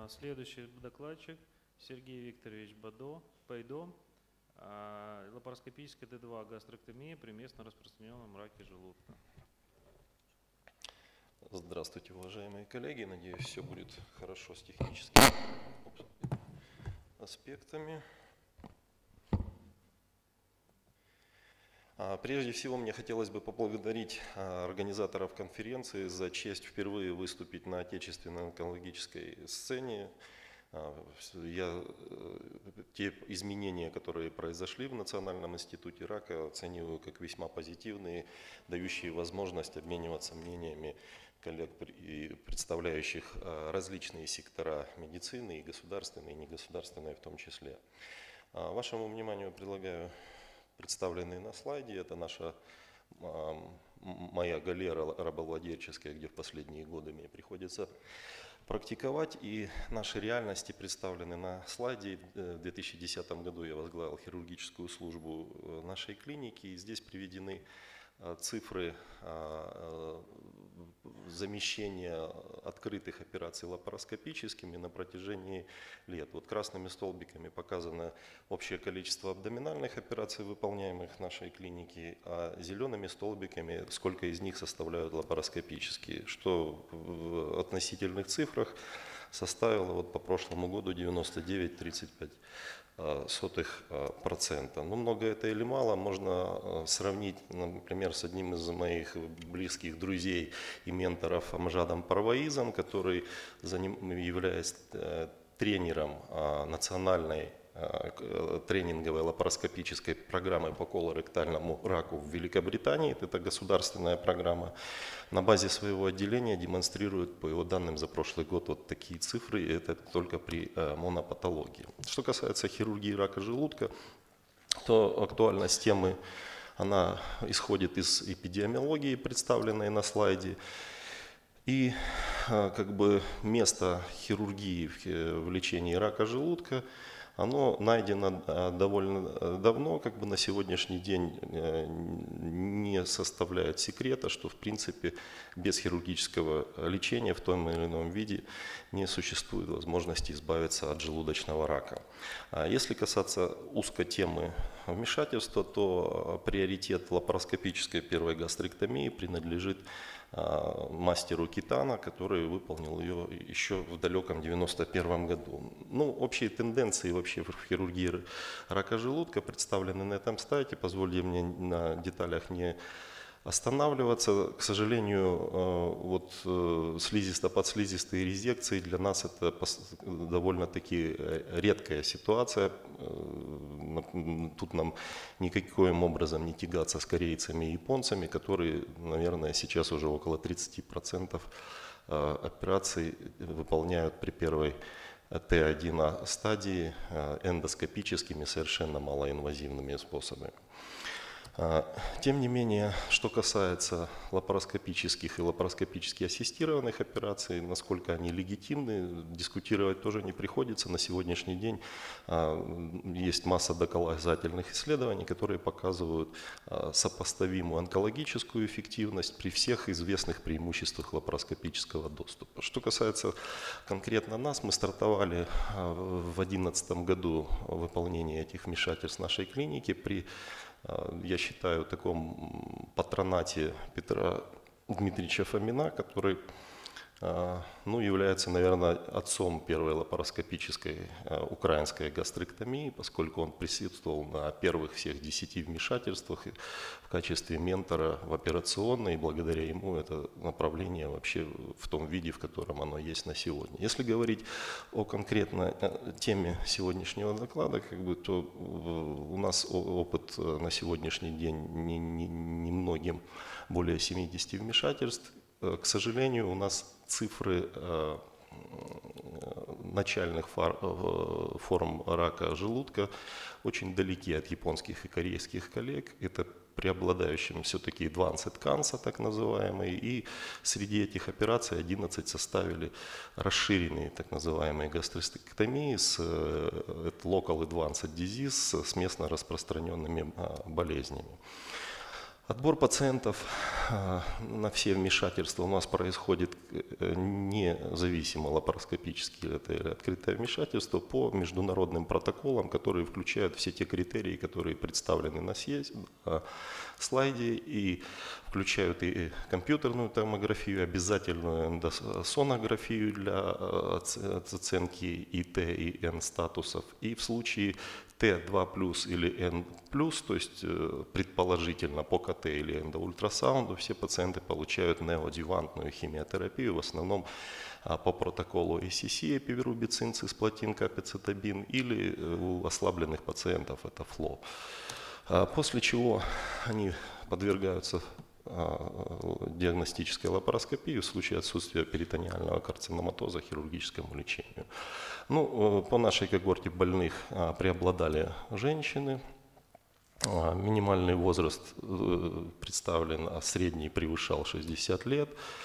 Следующий докладчик Сергей Викторович Пайдо. Лапароскопическая Д2 гастроктомия при местно распространенном раке желудка. Здравствуйте, уважаемые коллеги. Надеюсь, все будет хорошо с техническими аспектами. Прежде всего, мне хотелось бы поблагодарить организаторов конференции за честь впервые выступить на отечественной онкологической сцене. Те изменения, которые произошли в Национальном институте рака, оцениваю как весьма позитивные, дающие возможность обмениваться мнениями коллег, представляющих различные сектора медицины, и государственные, и негосударственные в том числе. Вашему вниманию предлагаю представленные на слайде. Это моя галера рабовладельческая, где в последние годы мне приходится практиковать. И наши реальности представлены на слайде. В 2010 году я возглавил хирургическую службу нашей клиники. И здесь приведены цифры замещения открытых операций лапароскопическими на протяжении лет. Вот красными столбиками показано общее количество абдоминальных операций, выполняемых в нашей клинике, а зелеными столбиками, сколько из них составляют лапароскопические, что в относительных цифрах составило вот по прошлому году 99,35%. Ну, много это или мало, можно сравнить, например, с одним из моих близких друзей и менторов Амжадом Парваизом, который является тренером национальной тренинговой лапароскопической программы по колоректальному раку в Великобритании. Это государственная программа. На базе своего отделения демонстрирует, по его данным за прошлый год, вот такие цифры. И это только при монопатологии. Что касается хирургии рака желудка, то актуальность темы она исходит из эпидемиологии, представленной на слайде. И как бы место хирургии в лечении рака желудка оно найдено довольно давно, как бы на сегодняшний день не составляет секрета, что в принципе без хирургического лечения в том или ином виде не существует возможности избавиться от желудочного рака. Если касаться узкой темы вмешательства, то приоритет лапароскопической первой гастроктомии принадлежит мастеру Китана, который выполнил ее еще в далеком 1991 году. Ну, общие тенденции вообще в хирургии рака желудка представлены на этом слайде. Позвольте мне на деталях не останавливаться. К сожалению, вот слизисто-подслизистые резекции для нас это довольно-таки редкая ситуация. Тут нам никаким образом не тягаться с корейцами и японцами, которые, наверное, сейчас уже около 30% операций выполняют при первой Т1А стадии эндоскопическими, совершенно малоинвазивными способами. Тем не менее, что касается лапароскопических и лапароскопически ассистированных операций, насколько они легитимны, дискутировать тоже не приходится. На сегодняшний день есть масса доказательных исследований, которые показывают сопоставимую онкологическую эффективность при всех известных преимуществах лапароскопического доступа. Что касается конкретно нас, мы стартовали в 2011 году выполнение этих вмешательств в нашей клинике при, я считаю, таком патронате Петра Дмитриевича Фомина, который является, наверное, отцом первой лапароскопической украинской гастроктомии, поскольку он присутствовал на первых всех 10 вмешательствах в качестве ментора в операционной, и благодаря ему это направление вообще в том виде, в котором оно есть на сегодня. Если говорить о конкретной теме сегодняшнего доклада, то у нас опыт на сегодняшний день немногим более 70 вмешательств. К сожалению, у нас цифры начальных форм рака желудка очень далеки от японских и корейских коллег. Это преобладающим все-таки advanced cancer, так называемый, и среди этих операций 11 составили расширенные так называемые гастростоктомии с local advanced disease с местно распространенными болезнями. Отбор пациентов на все вмешательства у нас происходит независимо, лапароскопически это или открытое вмешательство, по международным протоколам, которые включают все те критерии, которые представлены на слайде, и включают и компьютерную томографию, обязательную эндосонографию для оценки и Т, и Н статусов, и в случае Т2+ или Н+, то есть предположительно по КТ или эндоультрасаунду, все пациенты получают неоадъювантную химиотерапию, в основном по протоколу ACC, эпивирубицин, цисплатин, капецитабин, или у ослабленных пациентов это ФЛО. После чего они подвергаются диагностической лапароскопии в случае отсутствия перитониального карциноматоза хирургическому лечению. Ну, по нашей когорте больных преобладали женщины. Минимальный возраст представлен, а средний превышал 60 лет.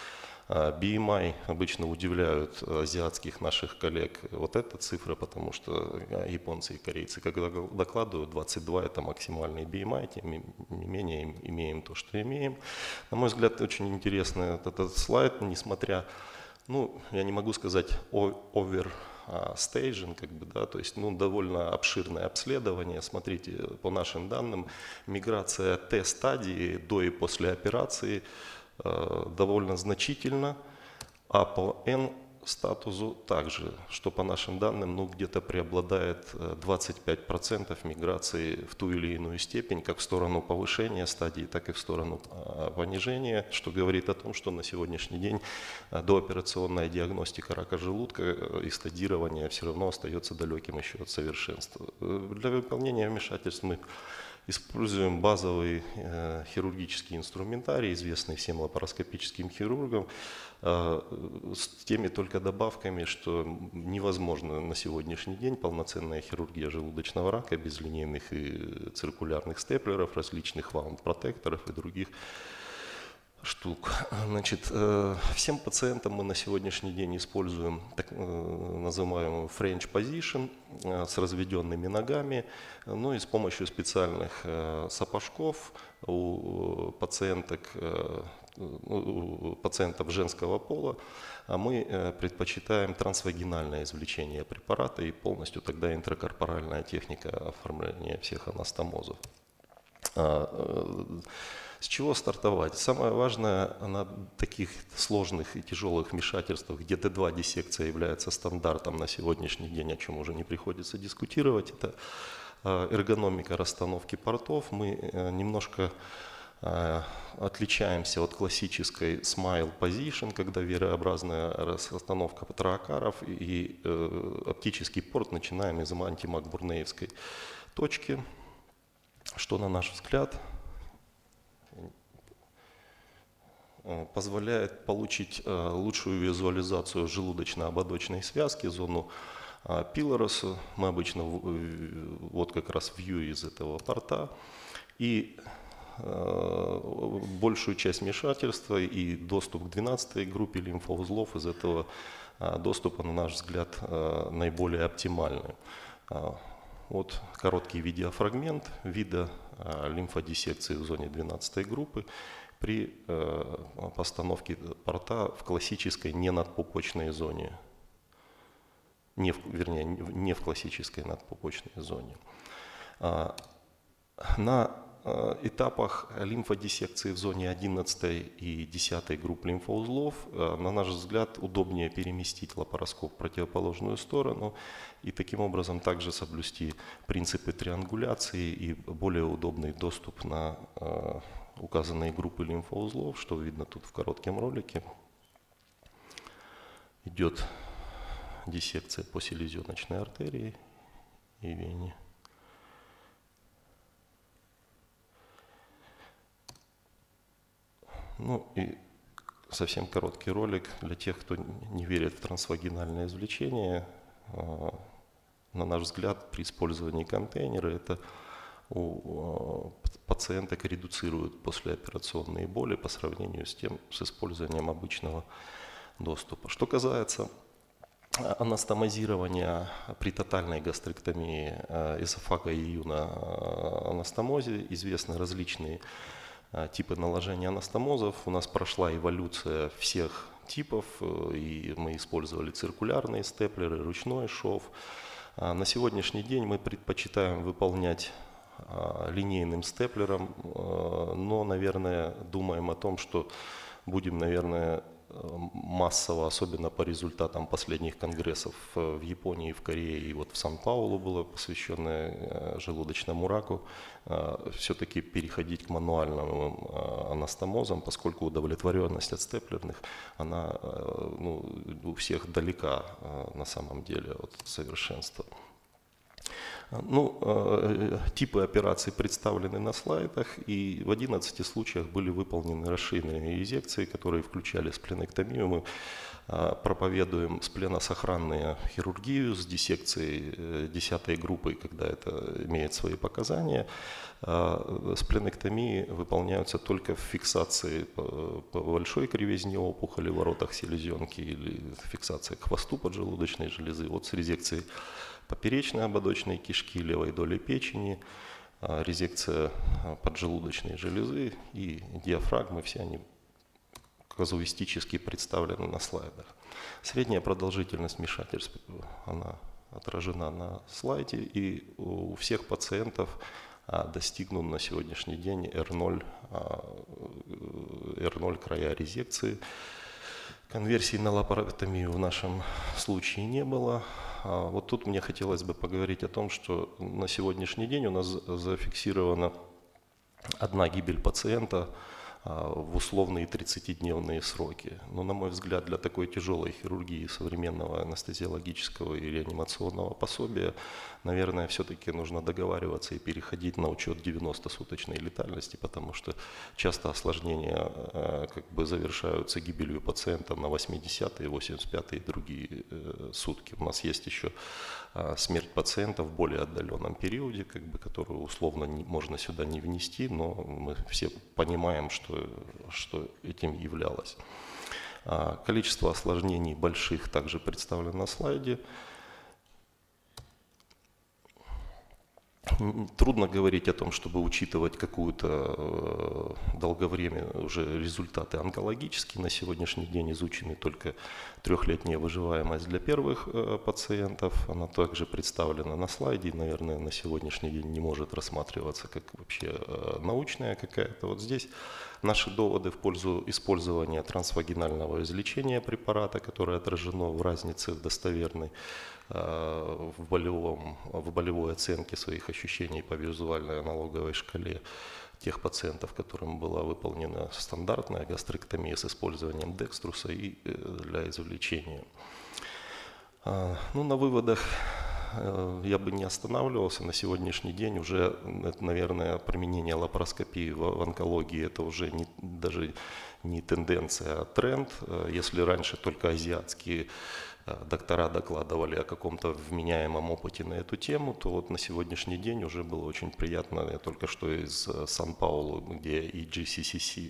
BMI обычно удивляют азиатских наших коллег вот эта цифра, потому что японцы и корейцы, когда докладывают 22, это максимальный BMI, тем не менее имеем то, что имеем. На мой взгляд, очень интересный этот слайд, несмотря, ну, я не могу сказать overstaging, как бы, да, то есть, ну, довольно обширное обследование. Смотрите, по нашим данным, миграция Т-стадии до и после операции довольно значительно, а по N-статусу также, что по нашим данным, ну, где-то преобладает 25% миграции в ту или иную степень, как в сторону повышения стадии, так и в сторону понижения, что говорит о том, что на сегодняшний день дооперационная диагностика рака желудка и стадирование все равно остается далеким еще от совершенства. Для выполнения вмешательств мы используем базовый хирургический инструментарий, известный всем лапароскопическим хирургам, с теми только добавками, что невозможно на сегодняшний день полноценная хирургия желудочного рака без линейных и циркулярных степлеров, различных ваунд-протекторов и других штук. Значит, всем пациентам мы на сегодняшний день используем так называемую French position с разведенными ногами, ну и с помощью специальных сапожков у пациенток, у пациентов женского пола мы предпочитаем трансвагинальное извлечение препарата и полностью тогда интракорпоральная техника оформления всех анастомозов. С чего стартовать? Самое важное на таких сложных и тяжелых вмешательствах, где Т2 диссекция является стандартом на сегодняшний день, о чем уже не приходится дискутировать, это эргономика расстановки портов. Мы немножко отличаемся от классической smile position, когда верообразная расстановка троакаров и оптический порт начинаем из антимакбурнеевской точки, что, на наш взгляд, позволяет получить лучшую визуализацию желудочно-ободочной связки, зону пилороса. Мы обычно вот как раз view из этого порта. И большую часть вмешательства и доступ к 12-й группе лимфоузлов из этого доступа, на наш взгляд, наиболее оптимальный. Вот короткий видеофрагмент вида лимфодиссекции в зоне 12-й группы при постановке порта в классической ненадпупочной зоне, вернее, не в классической надпупочной зоне. На этапах лимфодиссекции в зоне 11 и 10 групп лимфоузлов, на наш взгляд, удобнее переместить лапароскоп в противоположную сторону и таким образом также соблюсти принципы триангуляции и более удобный доступ на указанные группы лимфоузлов, что видно тут в коротком ролике. Идет диссекция по селезеночной артерии и вене. Ну и совсем короткий ролик для тех, кто не верит в трансвагинальное извлечение. На наш взгляд, при использовании контейнера это у пациенток редуцирует послеоперационные боли по сравнению с использованием обычного доступа. Что касается анастомозирования при тотальной гастроктомии эзофага и июна анастомозе, известны различные типы наложения анастомозов. У нас прошла эволюция всех типов, и мы использовали циркулярные степлеры, ручной шов. На сегодняшний день мы предпочитаем выполнять линейным степлером, но, наверное, думаем о том, что будем, наверное, массово, особенно по результатам последних конгрессов в Японии, в Корее и вот в Сан-Паулу было посвященное желудочному раку, все-таки переходить к мануальным анастомозам, поскольку удовлетворенность от степлерных, она у всех далека на самом деле от совершенства. Типы операций представлены на слайдах, и в 11 случаях были выполнены расширенные резекции, которые включали спленэктомию. Мы проповедуем спленосохранную хирургию с диссекцией 10 группой, когда это имеет свои показания. Спленэктомии выполняются только в фиксации по большой кривизне опухоли в воротах селезенки или фиксация к хвосту поджелудочной железы. Вот с резекцией поперечной ободочной кишки, левой доли печени, резекция поджелудочной железы и диафрагмы, все они казуистически представлены на слайдах. Средняя продолжительность вмешательств, она отражена на слайде, и у всех пациентов достигнут на сегодняшний день R0 края резекции. Конверсии на лапаротомию в нашем случае не было. Вот тут мне хотелось бы поговорить о том, что на сегодняшний день у нас зафиксирована одна гибель пациента в условные 30-дневные сроки. Но, на мой взгляд, для такой тяжелой хирургии современного анестезиологического и реанимационного пособия, наверное, все-таки нужно договариваться и переходить на учет 90-суточной летальности, потому что часто осложнения завершаются гибелью пациента на 80-е, 85-е и другие сутки. У нас есть еще смерть пациента в более отдаленном периоде, которую условно можно сюда не внести, но мы все понимаем, что этим являлось. Количество осложнений больших также представлено на слайде. Трудно говорить о том, чтобы учитывать какую-то долговременную уже результаты онкологические. На сегодняшний день изучены только 3-летняя выживаемость для первых пациентов. Она также представлена на слайде и, наверное, на сегодняшний день не может рассматриваться как вообще научная какая-то. Вот здесь наши доводы в пользу использования трансвагинального излечения препарата, которое отражено в разнице достоверной в болевой оценке своих ощущений по визуальной аналоговой шкале тех пациентов, которым была выполнена стандартная гастроэктомия с использованием декструса и для извлечения. На выводах я бы не останавливался. На сегодняшний день уже, наверное, применение лапароскопии в онкологии это уже даже не тенденция, а тренд. Если раньше только азиатские доктора докладывали о каком-то вменяемом опыте на эту тему, то вот на сегодняшний день уже было очень приятно. Я только что из Сан-Паулу, где и GCCC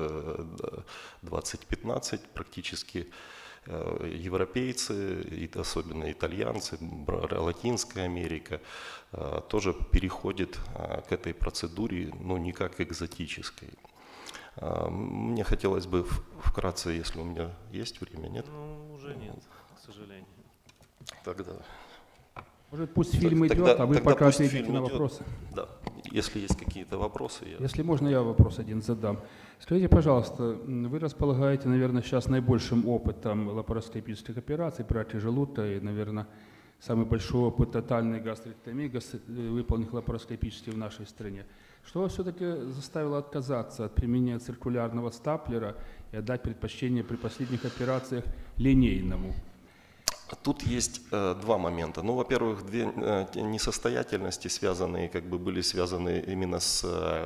2015 практически европейцы, и особенно итальянцы, Латинская Америка, тоже переходит к этой процедуре, но не как экзотической. Мне хотелось бы вкратце, если у меня есть время, нет? Уже нет, к сожалению. Тогда. Может, пусть фильм идет, а вы пока ответите на вопросы. Да, если есть какие-то вопросы. Если можно, я вопрос один задам. Скажите, пожалуйста, вы располагаете, наверное, сейчас наибольшим опытом лапароскопических операций при раке желудка и, наверное, самый большой опыт тотальной гастроэктомии, выполненных лапароскопически в нашей стране. Что вас все-таки заставило отказаться от применения циркулярного стаплера и отдать предпочтение при последних операциях линейному? Тут есть два момента. Во-первых, две несостоятельности были связаны именно с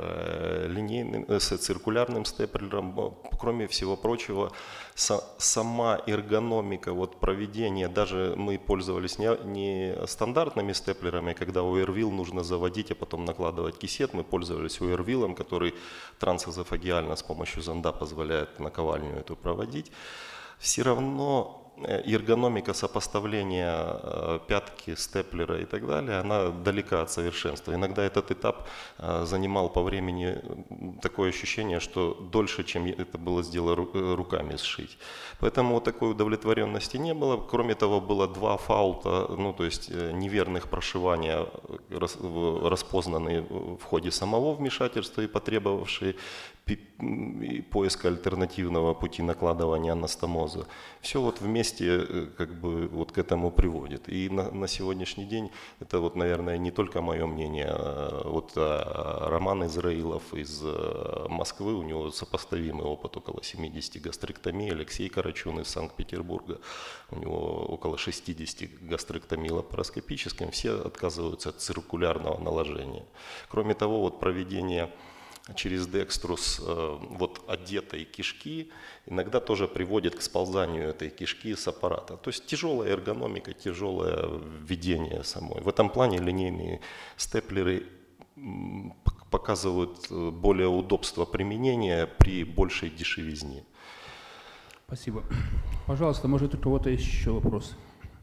циркулярным степлером. Кроме всего прочего, сама эргономика проведения, даже мы пользовались не стандартными степлерами, когда УРВИЛ нужно заводить, а потом накладывать кисет. Мы пользовались УРВИЛом, который трансэзофагиально с помощью зонда позволяет наковальню эту проводить. Все равно эргономика сопоставления пятки, степлера и так далее, она далека от совершенства. Иногда этот этап занимал по времени такое ощущение, что дольше, чем это было сделано руками сшить. Поэтому вот такой удовлетворенности не было. Кроме того, было 2 фаута, ну то есть неверных прошивания, распознанные в ходе самого вмешательства и потребовавшие поиска альтернативного пути накладывания анастомоза. Все вот вместе как бы вот к этому приводит. И на сегодняшний день это вот, наверное, не только мое мнение. Вот Роман Израилов из Москвы, у него сопоставимый опыт, около 70 гастректомий. Алексей Карачун из Санкт-Петербурга, у него около 60 гастректомий лапароскопическим. Все отказываются от циркулярного наложения. Кроме того, вот проведение через декструс вот одетой кишки иногда тоже приводит к сползанию этой кишки с аппарата. То есть тяжелая эргономика, тяжелое введение самой. В этом плане линейные степлеры показывают более удобство применения при большей дешевизне. Спасибо. Пожалуйста, может, у кого-то еще вопросы?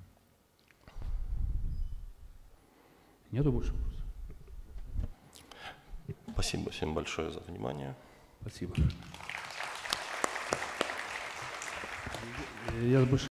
Нету больше вопросов? Спасибо всем большое за внимание. Спасибо. Я больше